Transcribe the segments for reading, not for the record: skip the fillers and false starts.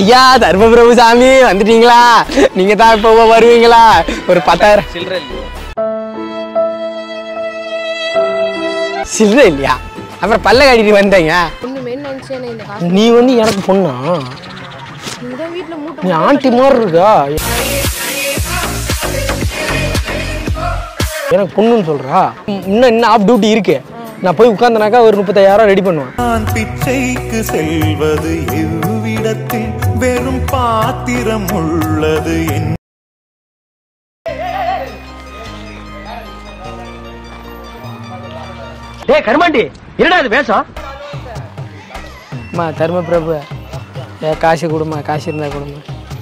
ஐயா தர்மபிரபு சாமி வந்துட்டீங்களா? நீங்க தான் இப்போ வருவீங்களா? ஒரு 10,000 சில்லறை இல்லையா? அப்புறம் பல்ல காட்டிட்டு வந்தீங்க. நீ வந்து எனக்கு பொண்ணா? நீ ஆண்டி மாதிரி இருக்கா? எனக்கு பொண்ணுன்னு சொல்றா? இன்னும் ஆஃப் டியூட்டி இருக்கு. நான் போய் உட்கார்ந்தனாக்கா ஒரு 35,000 ரெடி பண்ணுவேன். நான் பிச்சைக்கு செல்வது எவ்விடத்தில் வெறும் பாத்திரம் உள்ளது. டேய் கர்மாண்டி என்னடா இது பேசம்? அம்மா தர்மபிரபு காசு கொடுமா, காசு இருந்தா கொடுமா.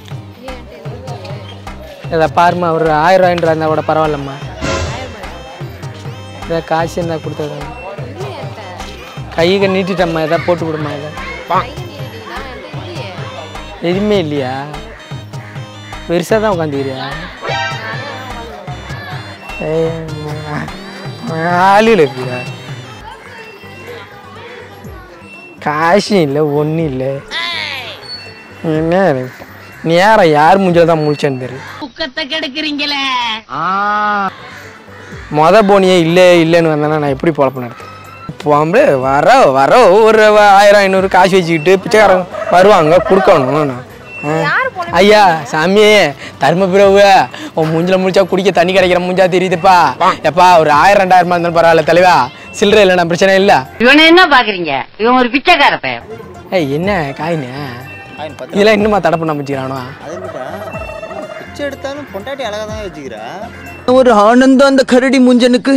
இதை பாருமா, ஒரு 1000 ரூபாய்ன்ற இருந்தால் கூட பரவாயில்லம்மா. இதை காசு இருந்தா கொடுத்தது கையை நீட்டிட்டம்மா. எதாவது போட்டு கொடுமா. இதை எதுவுமே இல்லையா? பெருசாக தான் உட்காந்துக்கிறியா? ஆளில் இருக்குதா? காசு இல்லை, ஒன்றும் இல்லை. என்ன நேரம் யார் மூஞ்சில தான் முழிச்சேன்னு தெரியும். போனியே இல்லை இல்லைன்னு வந்தேன்னா நான் எப்படி பொழப்பு நடத்தேன்? இப்போ வர ஒரு 1000-500 காசு வச்சுக்கிட்டு பிச்சைக்காரங்க வருவாங்க, கொடுக்கணும். ஐயா சாமியே தர்மபிரபு, உன் மூஞ்சில முடிச்சா குடிக்க தண்ணி கிடைக்கிற மூஞ்சா தெரியுதுப்பா. எப்பா ஒரு 1000-2000 இருந்தாலும் பரவாயில்ல தலைவா, சில்லறை இல்லைண்ணா, பிரச்சனை இல்லை. இவனை என்ன பாக்குறீங்க? இவன் ஒரு பிச்சைக்கார பையன். என்ன காயினு இதெல்லாம் இன்னுமா தடை பண்ண வச்சுக்கிறானோ? பிச்சை எடுத்தாலும் பொண்டாட்டி அழகா தான் வச்சுக்கிறா. ஒரு ஆனந்தம் அந்த கரடி முஞ்சனுக்கு.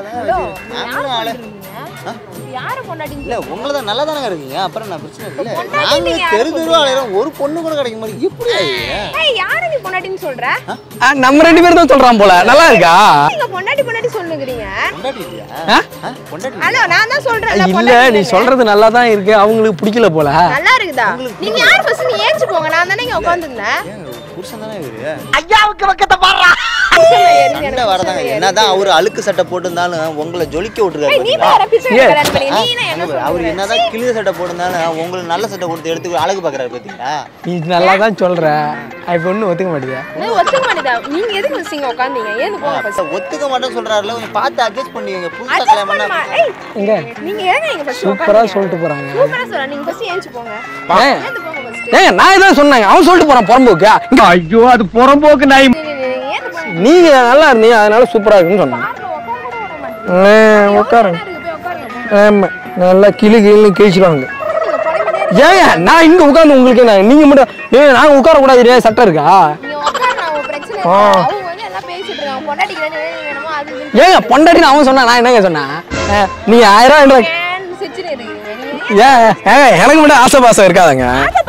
இல்ல உங்களை தான் நல்லா தானே இருக்கீங்க, அப்புறம் நான் பிரச்சனை இல்லை. நாங்க தெருவா அலையிறோம், ஒரு பொண்ணு கூட கிடைக்க மாட்டேங்குது. எப்படி யாரு நீ பொண்டாட்டின்னு சொல்ற? நம்ம 2 பேரும் தான் சொல்றான் போல. நல்லா இருக்கா? நீங்க பொண்டாட்டி சொல்லுங்கறீங்க. பொண்டாட்டி இல்லையா? பொண்டாட்டி ஹலோ, நான் தான் சொல்றேன். இல்ல நீ சொல்றது நல்லா தான் இருக்கு, அவங்களுக்கு பிடிக்கல போல. நல்லா இருக்குதா? நீங்க யார் ஃபர்ஸ்ட்? நீ ஏஞ்சி போங்க, நான் தானே இங்க உட்கார்ந்திருந்தேன். புருஷன் தானே இவரு. ஐயாவுக்கு வக்கத்தை பாறா. சண்டை வரதாங்க. என்னதான் அவரு அழுக்கு சட்டை போட்டுருந்தாலும் உங்களை ஜொலிக்க விட்டுருக்காரு. நீ வேற பிச்சை கல்யாணம் பண்ணி நீ என்ன சொல்ற? அவர் என்னதான் கிழிய சட்டை போட்டுருந்தாலும் உங்களுக்கு நல்ல சட்டை கொடுத்து எடுத்து அழகு பாக்குறாரு பாத்தீங்களா? நீ நல்லா தான் சொல்ற, அது ஒண்ணு ஒத்துக்க மாட்டேதா? ஒத்துக்க மாட்டேதா? நீங்க எதுக்கு வச்சீங்க உட்கார்ந்தீங்க? ஏந்து போங்க ஃபர்ஸ்ட். ஒத்துக்க மாட்டேன்னு சொல்றாருல, கொஞ்சம் பார்த்து அட்ஜஸ்ட் பண்ணுவீங்க. புதுசா கல்யாணம் பண்ணா எங்க நீங்க ஏங்க இங்க ஃபர்ஸ்ட் சூப்பரா சொல்லிட்டு போறாங்க. சூப்பரா சொல்றேன். நீங்க ஃபர்ஸ்ட் ஏஞ்சி போங்க. ஏந்து போங்க ஃபர்ஸ்ட். ஏங்க நான் இதான் சொன்னேன், அவன் சொல்லிட்டு போறான் புறம்போக்கு. ஐயோ அது புறம்போக்கு நாய். ஏந்து போங்க. நீங்க நல்லா இருந்தீங்க அதனால சூப்பரா இருக்குன்னு சொன்னாங்க. உட்காருங்க. ஆமா நல்லா கிளி கிழிச்சிருவாங்க. ஏங்க நான் இங்க உட்காந்து உங்களுக்கு என்ன நீங்க மட்டும் நாங்க உட்கார கூடாது, சட்டம் இருக்கா? ஏங்க பொண்டாட்டி அவன் சொன்னா நான் என்னங்க சொன்னேன்? நீங்க 1000 ரூபாய் எனக்கு மட்டும் ஆசை பாசம் இருக்காதுங்க.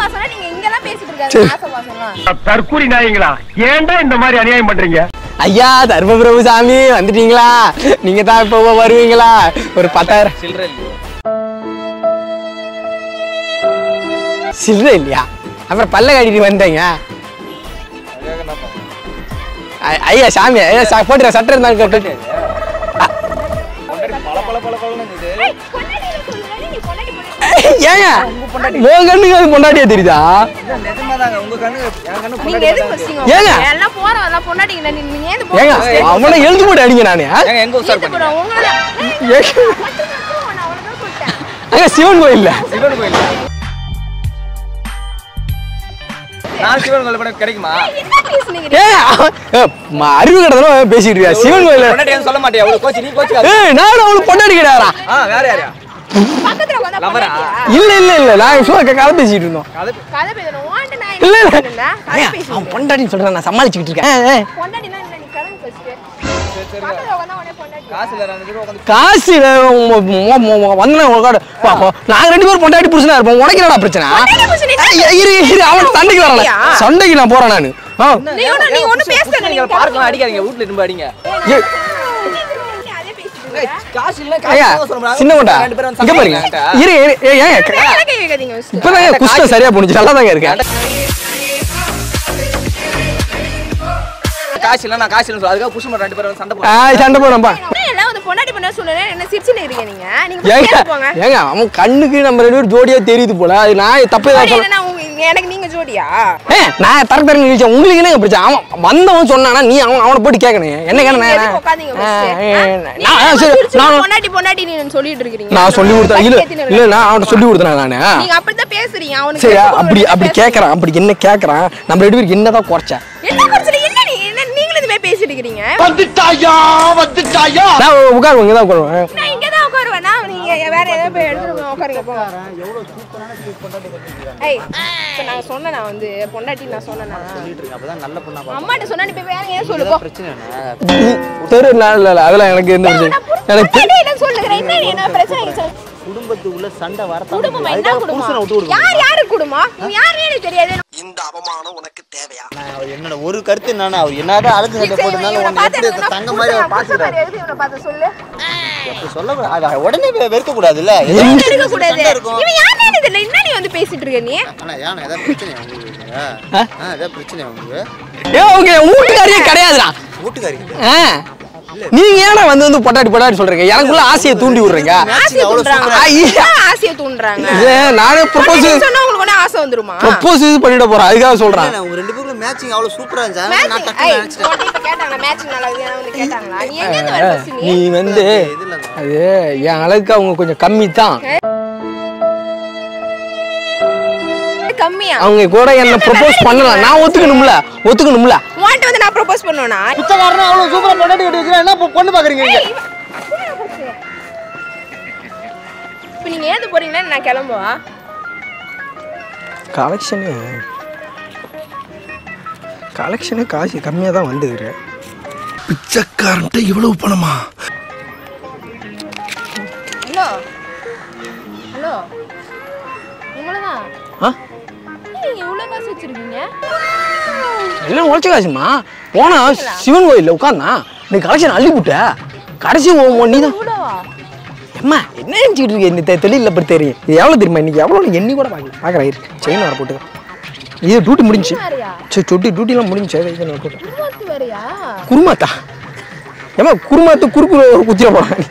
தற்கூரி நாயங்களா, ஏன்டா இந்த மாதிரி அநியாயம் பண்றீங்க? ஐயா தர்மபிரபு சாமி வந்துட்டீங்களா? நீங்க தான் இப்போ வருவீங்களா? ஒரு 10,000 சில்லறை இல்லையா? அப்புறம் பல்ல காட்டிட்டு வந்தீங்க. ஐயா சாமி போட்டுற சட்டை இருந்தாலும் கட்டு. ஏங்க உங்க கண்ணுக்கு அது பொண்டாட்டியா தெரியுதா? அவனை எழுதி போட்டு அடிங்க. நானு சிவன் கோயில் கிடைக்குமா? அறிவு கடை பேசிட்டு இருக்கியா? சிவன் கோயில் சொல்ல மாட்டியா? நான் அவளுக்கு பொண்டாட்டி கிடையாதா? வேற யாரா? இல்ல இல்ல இல்ல நான் கதை பேசிட்டு இருந்தோம். இல்ல இல்ல அவன் பொண்டாட்டின்னு சொல்றான், நான் சமாளிச்சுக்கிட்டு இருக்கேன். காசு வந்து நாங்க 2 பேரும் பொண்டாட்டி புருஷனா இருப்போம். உனக்கு என்னடா பிரச்சனை? அவன் சண்டைக்கு வரல, சண்டைக்கு நான் போறேன். நானு அடிக்காதீங்க, வீட்டுல இருந்து அடிங்க. சின்ன கொண்டா இங்க பாருங்க. இப்பதான் குஷ்டம் சரியா போனுச்சு, நல்லா தாங்க இருக்கேன். காசு இல்ல, நான் காசு இல்ல சொல்ல, அதுக்காக புருஷன் 2 பேரும் சண்டை போறோம்பா. பொண்டாட்டி பண்ண சொல்லுங்க, என்ன சிரிச்சுன்னு இருக்கீங்க நீங்க? நீங்க போங்க. ஏங்க அவன் கண்ணுக்கு நம்ம 2 பேரும் ஜோடியா தெரியுது போல. அது நான் தப்பு தான் சொல்றேன். எனக்கு நீங்க ஜோடியா? நான் தரக்கு நினைச்சேன். உங்களுக்கு என்ன பிரச்சனை? அவன் வந்தவன் சொன்னானா நீ அவனை போட்டு கேட்கணும். என்ன கேட்கணும்? பொண்டாட்டி நீ சொல்லிட்டு இருக்கீங்க. நான் சொல்லி கொடுத்தேன். இல்ல நான் அவன்கிட்ட சொல்லி கொடுத்தேன். நானு நீங்க அப்படிதான் பேசுறீங்க. அவனுக்கு சரி அப்படி கேட்கறான். அப்படி என்ன கேட்கறான்? நம்ம 2 பேருக்கு என்னதான் குறைச்சா? என்ன குறைச்சல? என்ன நீங்களும் இதுவே பேசிட்டு இருக்கீங்க? வந்துட்டாயா நான் உட்காருவேன். இங்கதான் உட்காருவேன். நான் இங்கதான் உட்காருவேன். நீங்க வேற ஏதாவது போய் எடுத்துட்டு உட்காருங்க போங்க. எவ்வளவு சூப்பரான பொண்டாட்டி கட்டிக்கிறீங்க. ஏய் இப்ப நான் சொன்னேன். நான் வந்து பொண்டாட்டி நான் சொன்னேனா சொல்லிட்டு இருக்கேன். அப்பதான் நல்ல பொண்ணா பாப்பா. அம்மாட்ட சொன்னா நீ போய் வேற ஏதாவது சொல்லு போ. பிரச்சனை என்ன? இல்ல அதெல்லாம் எனக்கு என்ன பிரச்சனை? எனக்கு என்ன சொல்லுறேன்? என்ன பிரச்சனை? குடும்பத்துக்குள்ள சண்டை வரதா? குடும்பம் என்ன குடும்பம்? புருஷனை விட்டு கொடுங்க. யாரு குடும்பம்? நீ யாருன்னு எனக்கு தெரியாது. இந்த அவமானம் உனக்கு தேவையா? என்னோட ஒரு கருத்து என்னன்னா, அவர் என்னதான் அழகு சண்டை போட்டனால உனக்கு தங்க மாதிரி அவர் பாத்துறாரு. இவனை பார்த்து சொல்லு. அப்படி சொல்லக்கூடாது. உடனே வெறுக்க கூடாதுல்ல. எடுக்க கூடாது. இவன் யாருன்னு எனக்கு தெரியல. என்ன நீ வந்து பேசிட்டு இருக்க நீ? ஆனா ஏன் ஏதாவது பிரச்சனை உங்களுக்கு? ஏதாவது பிரச்சனை உங்களுக்கு? உங்க வீட்டுக்காரியே கிடையாதுடா. வீட்டுக்காரி நீங்க ஏன்னா வந்து பொட்டாட்டி சொல்றீங்க? எனக்குள்ள ஆசையை தூண்டி விடுறீங்க. ஆசையை தூண்டுறாங்க. நானே ப்ரோபோஸ் சொன்னா உங்களுக்கு உடனே ஆசை வந்துருமா? ப்ரோபோஸ் பண்ணிட போறேன். அதுக்காக சொல்றேன். உங்க 2 பேருக்கும் மேட்சிங் அவ்வளவு சூப்பரா இருந்துச்சு. நான் டக்குனு நினைச்சிட்டேன். கேட்டாங்க மேட்சிங் நல்லா இருக்குன்னு வந்து கேட்டாங்களா? நீ எங்க இருந்து வர பஸ் நீ வந்து அது என் அழகுக்கு அவங்க கொஞ்சம் கம்மி தான். கம்மியா? அவங்க கூட என்ன ப்ரோபோஸ் பண்ணலாம். நான் ஒத்துக்கணும்ல. உன்கிட்ட வந்து நான் ப்ரோபோஸ் பண்ணுவேனா? பிச்சைக்காரனா அவ்வளவு சூப்பரா பொண்டாட்டி கட்டி வச்சிருக்கா. என்ன பொண்ணு பாக்குறீங்க இங்க? இப்போ நீங்க ஏந்து போறீங்களா? நான் கிளம்புவா. கலெக்ஷனே காசு கம்மியாக தான் வந்துக்கிறேன். பிச்சைக்காரன்ட்ட இவ்வளவு பணமா? ஹலோ உங்களதான். நீங்க இவ்வளவு காசு வச்சிருக்கீங்க? எல்லாம் உழைச்ச காசுமா. போனா சிவன் கோயில்ல உட்கார்ந்தா நீ கலெக்ஷன் அள்ளி விட்ட. கடைசி நீ தான் அம்மா என்ன நினைச்சிட்டு இருக்க? இந்த தெளிவில் பற்றி தெரியும். இது எவ்வளோ தெரியுமா? இன்னைக்கு எவ்வளோ எண்ணி கூட பார்க்குறேன். இருக்கு செயின் வர போட்டு இது டியூட்டி முடிஞ்சு. சரி டியூட்டிலாம் முடிஞ்சு. குருமாத்தா ஏமா குருமாத்து குறுக்கு குத்திர போறாங்க.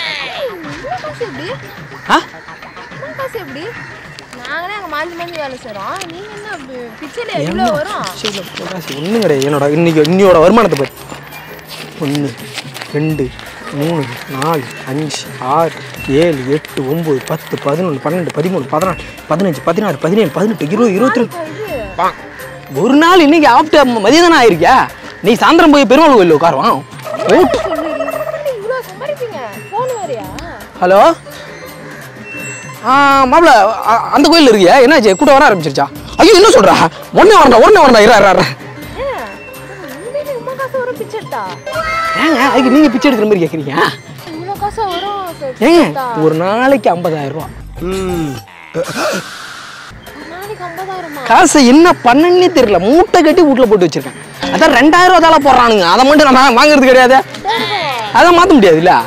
ஒன்றும் கிடையாது. இன்னையோட வருமானத்தை பாரு. 1 2 3 4 5 6 7 8 9 10 11 12 13 14 15 16 17 18 20 22 ஒரு நாள் இன்னைக்கு ஆஃப்டர் மதியம் தானே ஆயிருக்கியா? நீ சாயந்தரம் போய் பெருமாள் கோயிலில் உட்காருவான். ஹலோ மாப்பிள்ள அந்த கோயில் இருக்கியா? என்னாச்சு கூட வர ஆரம்பிச்சிருச்சா? ஐயோ என்ன சொல்றா? உடனே வரண்டா இரு. ஏங்க அதுக்கு நீங்க பிச்சை எடுக்கிற மாதிரி கேக்குறீங்க? ஏங்க ஒரு நாளைக்கு 50,000 ரூபா. காசை என்ன பண்ணனே தெரியல. மூட்டை கட்டி வீட்டுல போட்டு வச்சிருக்கேன். அதான் 2000 ரூபா தால போடுறானுங்க. அதை மட்டும் நான் வாங்குறது கிடையாது. அதான் மாத்த முடியாது இல்ல.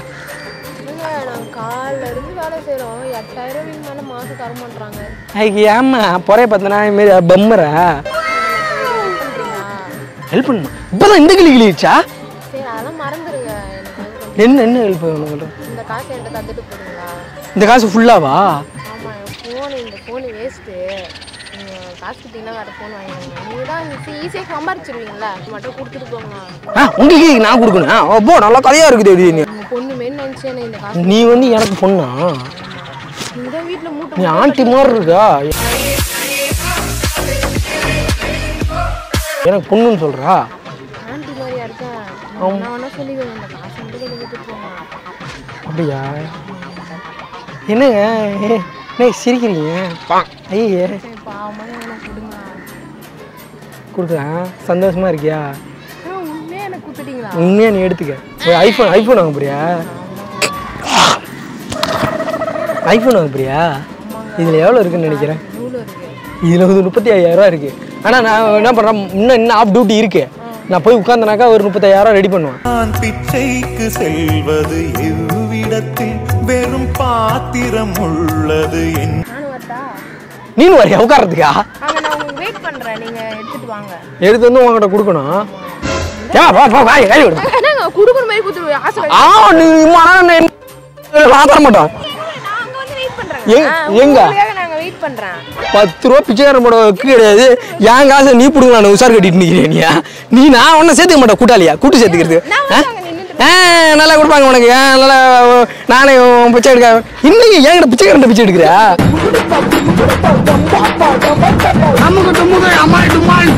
ஏமா பொறைய பார்த்தனா மாரி பம்மரா ஹெல்ப் பண்ணுமா? இப்பதான் இந்த கிளிச்சா என்ன ஹெல்ப் பண்ணுங்க? இந்த காசு ஃபுல்லாவா? உங்களுக்கு நான் கொடுக்கணும். அப்போ நல்லா கதையா இருக்குது. நீ வந்து எனக்கு பொண்ணா? நீ ஆண்டி மாதிரி இருக்கா? எனக்கு பொண்ணுன்னு சொல்றா? அப்படியா? என்னங்க சிரிக்கிறீங்க? ஐயே கொடுக்குறேன். சந்தோஷமா இருக்கியா? உண்மையா நீ எடுத்துக்க. ஐபோன் வாங்க போறியா? ஐபோன் வாங்க போறியா? இதுல எவ்வளவு இருக்குன்னு நினைக்கிறேன்? இதுல 35,000 ரூபா இருக்கு. ஆனா நான் என்ன பண்றேன், இன்னும் ஆஃப் டியூட்டி இருக்கு. நான் போய் உட்கார்ந்தனாக்கா ஒரு 35,000 ரூபா ரெடி பண்ணுவேன். நான் பிச்சைக்கு செல்வது எவ்விடத்தில் வெறும் பாத்திரம் உள்ளது. நீனு வரியா உட்கார்றதுக்கா? எடுத்து வந்து உங்ககிட்ட கொடுக்கணும். எங்க வெயிட் பண்றேன். 10 ரூபா பிச்சைக்காரன் போட கிடையாது. என் காசை நீ புடுங்கலாம் உசார் கட்டிட்டு நிக்கிறியா நீ? நான் ஒன்னும் சேர்த்துக்க மாட்டேன். கூட்டாளியா கூட்டு சேர்த்துக்கிறது. நல்லா கொடுப்பாங்க உனக்கு. நல்லா நானே பிச்சை எடுக்க இன்னைக்கு என்கிட்ட பிச்சைக்காரன் பிச்சை எடுக்கிறியா?